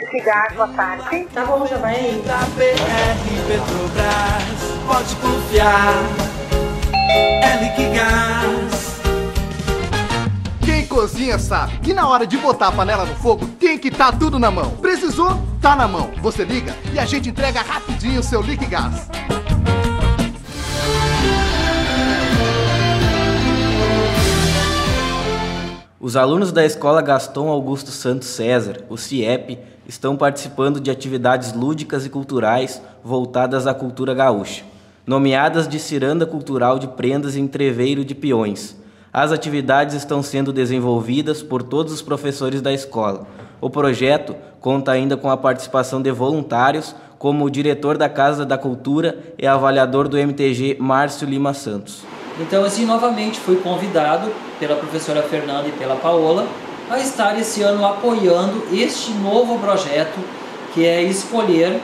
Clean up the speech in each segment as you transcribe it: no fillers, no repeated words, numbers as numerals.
Lique Gás, boa tarde. Tá bom, já vai aí. Da BR Petrobras, pode confiar, é Lique Gás. Quem cozinha sabe que na hora de botar a panela no fogo tem que estar tudo na mão. Precisou? Tá na mão. Você liga e a gente entrega rapidinho o seu Lique Gás. Os alunos da Escola Gaston Augusto Santos César, o CIEP, estão participando de atividades lúdicas e culturais voltadas à cultura gaúcha, nomeadas de Ciranda Cultural de Prendas e Entreveiro de Peões. As atividades estão sendo desenvolvidas por todos os professores da escola. O projeto conta ainda com a participação de voluntários, como o diretor da Casa da Cultura e avaliador do MTG, Márcio Lima Santos. Então, assim, novamente fui convidado pela professora Fernanda e pela Paola a estar esse ano apoiando este novo projeto, que é escolher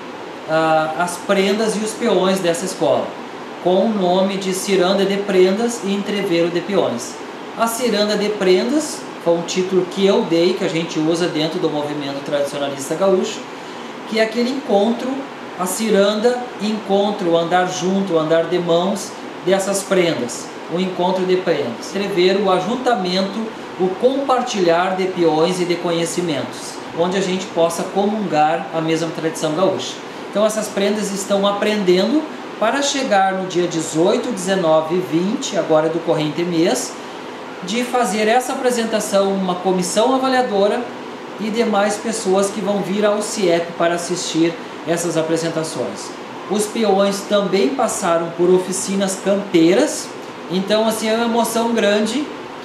as prendas e os peões dessa escola, com o nome de Ciranda de Prendas e Entreveiro de Peões. A Ciranda de Prendas foi um título que eu dei, que a gente usa dentro do movimento tradicionalista gaúcho, que é aquele encontro, a ciranda, encontro, o andar junto, o andar de mãos dessas prendas, o encontro de prendas. Entrever o ajuntamento, o compartilhar de peões e de conhecimentos, onde a gente possa comungar a mesma tradição gaúcha. Então essas prendas estão aprendendo para chegar no dia 18, 19 e 20, agora do corrente mês, de fazer essa apresentação uma comissão avaliadora e demais pessoas que vão vir ao CIEP para assistir essas apresentações. Os peões também passaram por oficinas campeiras, então assim é uma emoção grande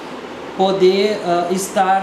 poder estar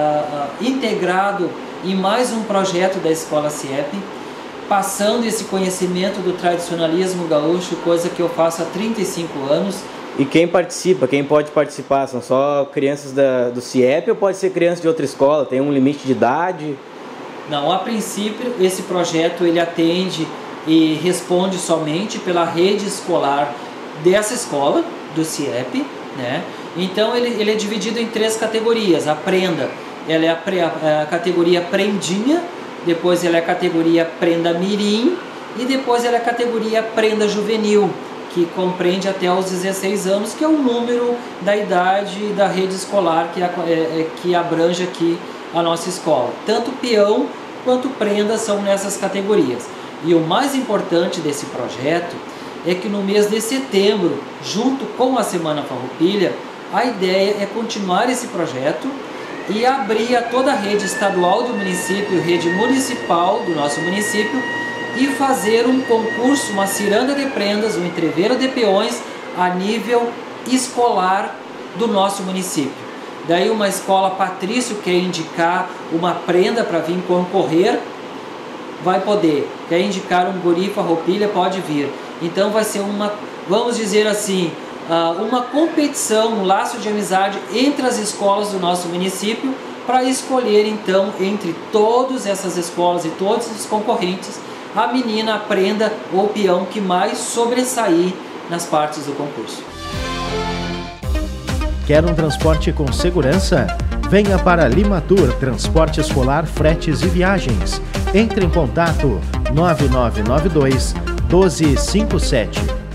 integrado em mais um projeto da Escola CIEP, passando esse conhecimento do tradicionalismo gaúcho, coisa que eu faço há 35 anos. E quem participa, quem pode participar? São só crianças do CIEP ou pode ser criança de outra escola? Tem um limite de idade? Não, a princípio esse projeto ele atende e responde somente pela rede escolar dessa escola, do CIEP, né? Então ele é dividido em 3 categorias. A prenda, ela é a categoria prendinha, depois ela é a categoria prenda mirim e depois ela é a categoria prenda juvenil, que compreende até os 16 anos, que é o número da idade da rede escolar que abrange aqui a nossa escola. Tanto peão quanto prenda são nessas categorias. E o mais importante desse projeto é que no mês de setembro, junto com a Semana Farroupilha, a ideia é continuar esse projeto e abrir a toda a rede estadual do município, rede municipal do nosso município, e fazer um concurso, uma ciranda de prendas, um entreveiro de peões a nível escolar do nosso município. Daí uma escola Patrício quer indicar uma prenda para vir concorrer, vai poder. Quer indicar um guri Farroupilha, pode vir. Então vai ser uma, vamos dizer assim, uma competição, um laço de amizade entre as escolas do nosso município para escolher então entre todas essas escolas e todos os concorrentes a menina, a prenda ou peão que mais sobressair nas partes do concurso. Quer um transporte com segurança? Venha para Limatur Transporte Escolar, Fretes e Viagens. Entre em contato 9992 1257.